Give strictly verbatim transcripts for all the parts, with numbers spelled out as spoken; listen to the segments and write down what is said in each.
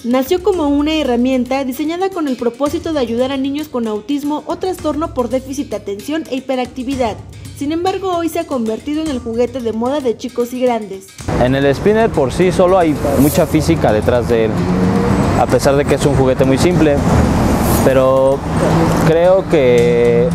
Nació como una herramienta diseñada con el propósito de ayudar a niños con autismo o trastorno por déficit de atención e hiperactividad. Sin embargo, hoy se ha convertido en el juguete de moda de chicos y grandes. En el spinner por sí solo hay mucha física detrás de él, a pesar de que es un juguete muy simple, pero creo que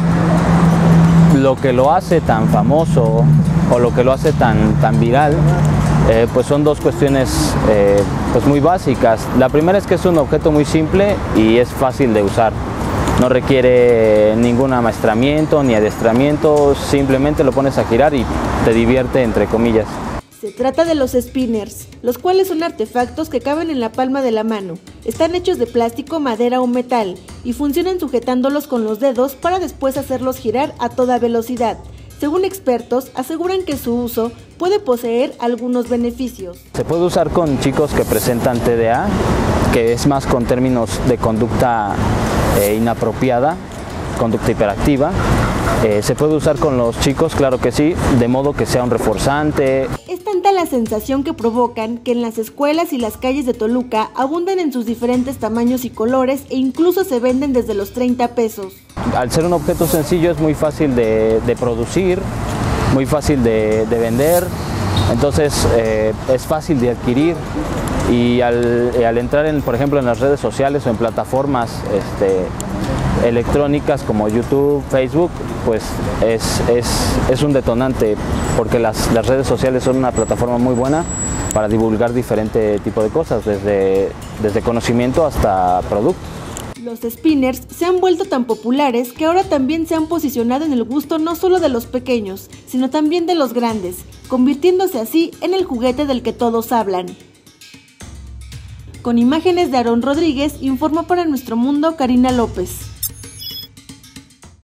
lo que lo hace tan famoso o lo que lo hace tan, tan viral, eh, pues son dos cuestiones eh, pues muy básicas. La primera es que es un objeto muy simple y es fácil de usar. No requiere ningún amaestramiento ni adiestramiento, simplemente lo pones a girar y te divierte, entre comillas. Se trata de los spinners, los cuales son artefactos que caben en la palma de la mano. Están hechos de plástico, madera o metal y funcionan sujetándolos con los dedos para después hacerlos girar a toda velocidad. Según expertos, aseguran que su uso puede poseer algunos beneficios. Se puede usar con chicos que presentan T D A, que es más con términos de conducta eh, inapropiada, conducta hiperactiva. Eh, se puede usar con los chicos, claro que sí, de modo que sea un reforzante. Es tanta la sensación que provocan que en las escuelas y las calles de Toluca abundan en sus diferentes tamaños y colores e incluso se venden desde los treinta pesos. Al ser un objeto sencillo es muy fácil de, de producir, muy fácil de, de vender, entonces eh, es fácil de adquirir y al, al entrar, en, por ejemplo, en las redes sociales o en plataformas este, electrónicas como YouTube, Facebook, pues es, es, es un detonante porque las, las redes sociales son una plataforma muy buena para divulgar diferente tipo de cosas, desde, desde conocimiento hasta productos. Los spinners se han vuelto tan populares que ahora también se han posicionado en el gusto no solo de los pequeños, sino también de los grandes, convirtiéndose así en el juguete del que todos hablan. Con imágenes de Aarón Rodríguez, informó para Nuestro Mundo Karina López.